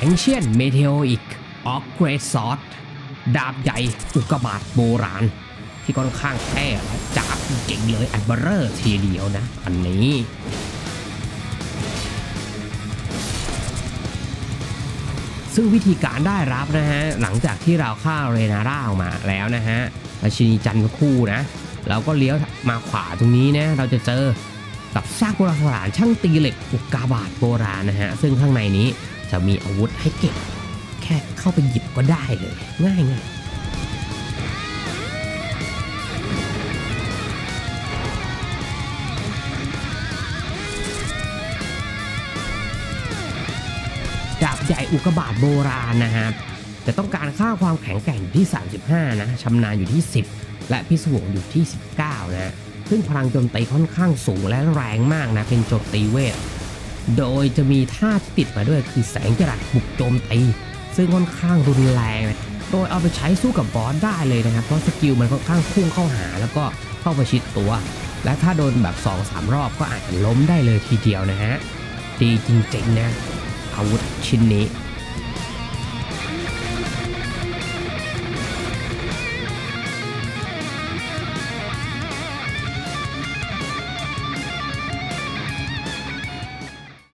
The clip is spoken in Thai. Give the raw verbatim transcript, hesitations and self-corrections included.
Ancient Meteoric Upgrade Sword ดาบใหญ่อุกกาบาตโบราณที่ค่อนข้างแท้และจับเก่งเลยอันเบอร์ทีเดียวนะอันนี้ซึ่งวิธีการได้รับนะฮะหลังจากที่เราฆ่าเรนาร่าออกมาแล้วนะฮะราชินีจันทร์คู่นะเราก็เลี้ยวมาขวาตรงนี้นะเราจะเจอกับซากโบราณสถานช่างตีเหล็กอุกกาบาตโบราณนะฮะซึ่งข้างในนี้จะมีอาวุธให้เก็บแค่เข้าไปหยิบก็ได้เลยง่ายง่ายดาบใหญ่อุกกาบาตโบราณนะครับจะต้องการค่าความแข็งแกร่งอยู่ที่สามสิบห้านะชำนาญอยู่ที่สิบและพิศวงอยู่ที่สิบเก้านะซึ่งพลังโจมตีค่อนข้างสูงและแรงมากนะเป็นโจมตีเวทโดยจะมีท่าที่ติดมาด้วยคือแสงจรัสบุกโจมตีซึ่งค่อนข้างรุนแรงนะโดยเอาไปใช้สู้กับบอสได้เลยนะครับเพราะสกิลมันค่อนข้างพุ่งเข้าหาแล้วก็เข้าประชิดตัวและถ้าโดนแบบ สองสาม รอบก็อาจจะล้มได้เลยทีเดียวนะฮะดีจริงๆนะอาวุธชิ้นนี้